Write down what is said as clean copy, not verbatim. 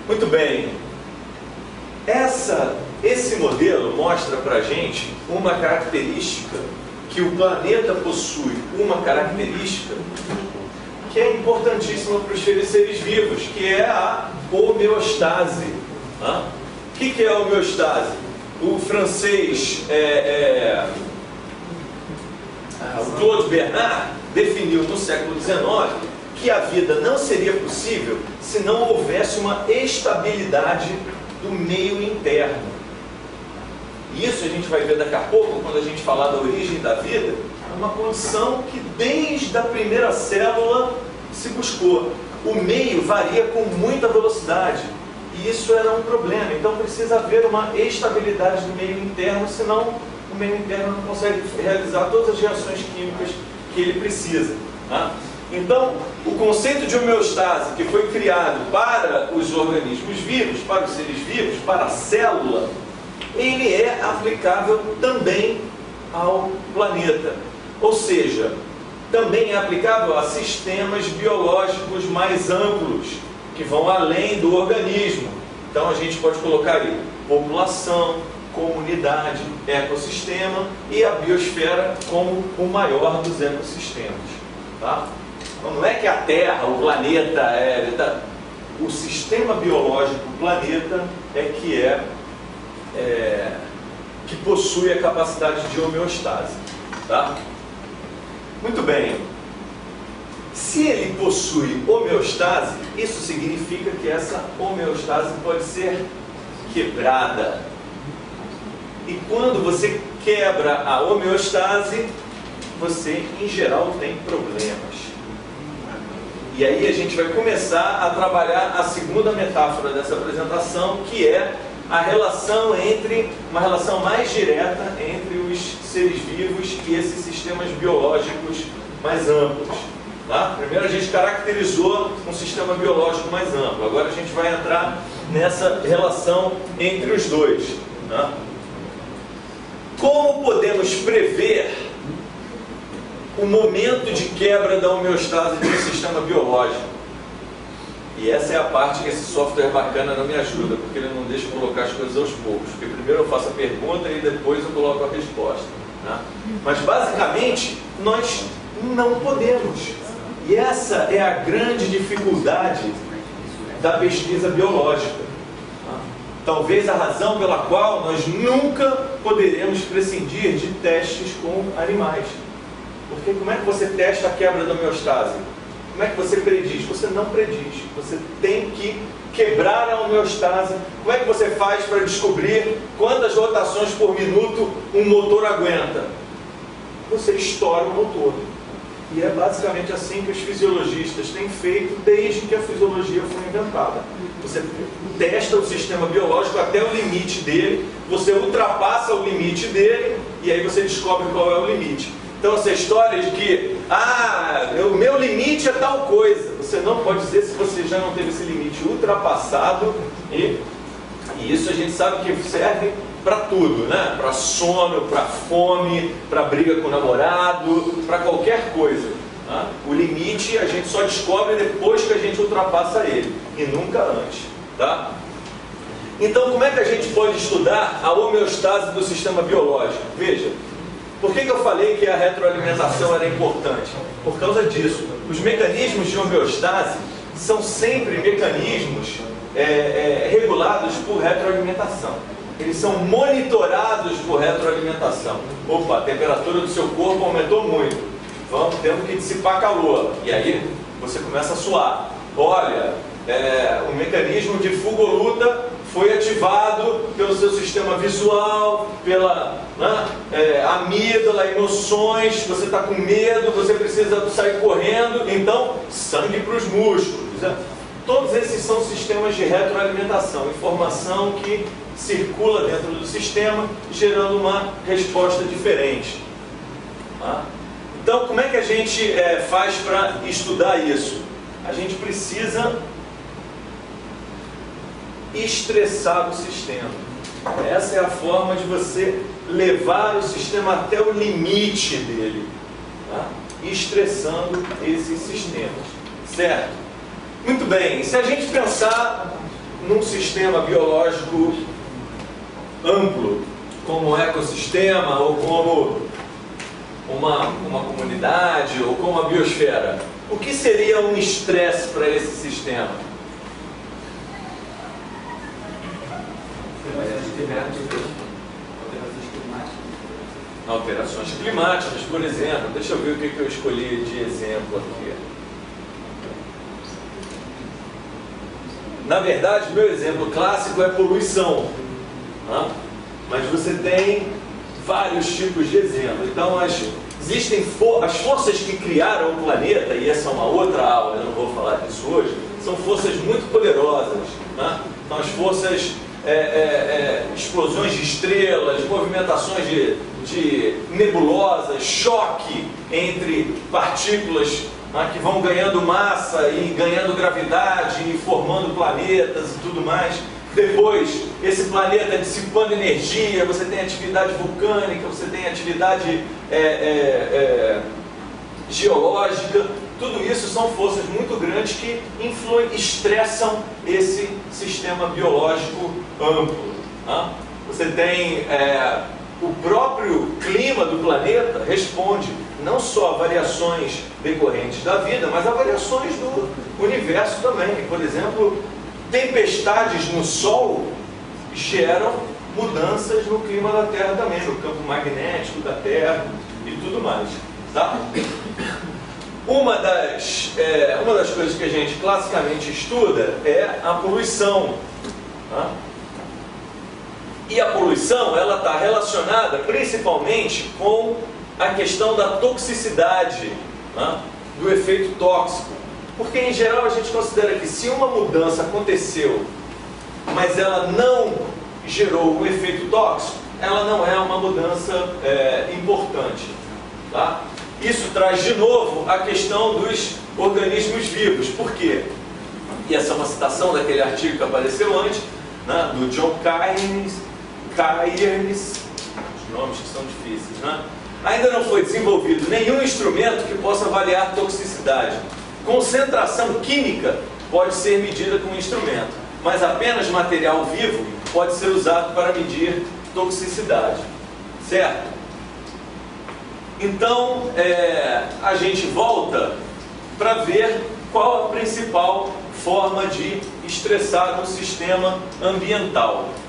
Muito bem. Esse modelo mostra para a gente uma característica, que o planeta possui uma característica que é importantíssima para os seres vivos, que é a homeostase. O que é a homeostase? O francês o Claude Bernard definiu no século XIX que a vida não seria possível se não houvesse uma estabilidade do meio interno. Isso a gente vai ver daqui a pouco, quando a gente falar da origem da vida, é uma condição que desde a primeira célula se buscou. O meio varia com muita velocidade, e isso era um problema. Então precisa haver uma estabilidade do meio interno, senão o meio interno não consegue realizar todas as reações químicas que ele precisa. Então, o conceito de homeostase, que foi criado para os organismos vivos, para os seres vivos, para a célula, ele é aplicável também ao planeta. Ou seja, também é aplicável a sistemas biológicos mais amplos, que vão além do organismo. Então a gente pode colocar aí população, comunidade, ecossistema e a biosfera como o maior dos ecossistemas. Então, não é que a Terra, o planeta, o sistema biológico, o planeta, que possui a capacidade de homeostase. Muito bem. Se ele possui homeostase, isso significa que essa homeostase pode ser quebrada. E quando você quebra a homeostase, você, em geral, tem problemas. E aí a gente vai começar a trabalhar a segunda metáfora dessa apresentação, que é a relação uma relação mais direta entre os seres vivos e esses sistemas biológicos mais amplos. Primeiro a gente caracterizou um sistema biológico mais amplo, agora a gente vai entrar nessa relação entre os dois. Como podemos prever o momento de quebra da homeostase de um sistema biológico? E essa é a parte que esse software bacana não me ajuda, porque ele não deixa eu colocar as coisas aos poucos, porque primeiro eu faço a pergunta e depois eu coloco a resposta. Mas basicamente nós não podemos. E essa é a grande dificuldade da pesquisa biológica. Talvez a razão pela qual nós nunca poderemos prescindir de testes com animais. Porque como é que você testa a quebra da homeostase? Como é que você prediz? Você não prediz. Você tem que quebrar a homeostase. Como é que você faz para descobrir quantas rotações por minuto um motor aguenta? Você estoura o motor. E é basicamente assim que os fisiologistas têm feito desde que a fisiologia foi inventada. Você testa o sistema biológico até o limite dele, você ultrapassa o limite dele e aí você descobre qual é o limite. Então essa história de que o meu limite é tal coisa, você não pode dizer se você já não teve esse limite ultrapassado, e isso a gente sabe que serve para tudo, para sono, para fome, para briga com o namorado, para qualquer coisa. O limite a gente só descobre depois que a gente ultrapassa ele, e nunca antes. Então, como é que a gente pode estudar a homeostase do sistema biológico? Veja, por que eu falei que a retroalimentação era importante? Por causa disso. Os mecanismos de homeostase são sempre mecanismos regulados por retroalimentação. Eles são monitorados por retroalimentação. Opa, a temperatura do seu corpo aumentou muito. Temos que dissipar calor. E aí você começa a suar. Olha, o mecanismo de fuga ou luta foi ativado pelo seu sistema visual, pela amígdala, emoções, você está com medo, você precisa sair correndo, então sangue para os músculos. Todos esses são sistemas de retroalimentação, informação que circula dentro do sistema, gerando uma resposta diferente. Então, como é que a gente faz para estudar isso? A gente precisa estressar o sistema. Essa é a forma de você levar o sistema até o limite dele, estressando esses sistemas, certo? Muito bem, se a gente pensar num sistema biológico amplo, como um ecossistema, ou como uma comunidade, ou como a biosfera, o que seria um estresse para esse sistema? Alterações climáticas, por exemplo. Deixa eu ver o que eu escolhi de exemplo aqui. Na verdade, meu exemplo clássico é poluição. Tá? Mas você tem vários tipos de exemplo. Então, existem as forças que criaram o planeta, e essa é uma outra aula, eu não vou falar disso hoje, são forças muito poderosas. Tá? São as forças, explosões de estrelas, movimentações de nebulosas, choque entre partículas que vão ganhando massa e ganhando gravidade e formando planetas e tudo mais. Depois, esse planeta dissipando energia, você tem atividade vulcânica, você tem atividade geológica. Tudo isso são forças muito grandes que estressam esse sistema biológico amplo. Tá? Você tem o próprio clima do planeta responde não só a variações decorrentes da vida, mas a variações do universo também. Por exemplo, tempestades no Sol geram mudanças no clima da Terra também, no campo magnético da Terra e tudo mais. Tá? Uma das coisas que a gente classicamente estuda é a poluição. Tá? E a poluição ela está relacionada principalmente com a questão da toxicidade, tá? Do efeito tóxico. Porque em geral a gente considera que se uma mudança aconteceu, mas ela não gerou um efeito tóxico, ela não é uma mudança importante. Tá? Isso traz de novo a questão dos organismos vivos. Por quê? E essa é uma citação daquele artigo que apareceu antes, né, do John Cairns, os nomes que são difíceis, né? Ainda não foi desenvolvido nenhum instrumento que possa avaliar toxicidade. Concentração química pode ser medida com um instrumento, mas apenas material vivo pode ser usado para medir toxicidade. Certo? Então, a gente volta para ver qual a principal forma de estressar um sistema ambiental.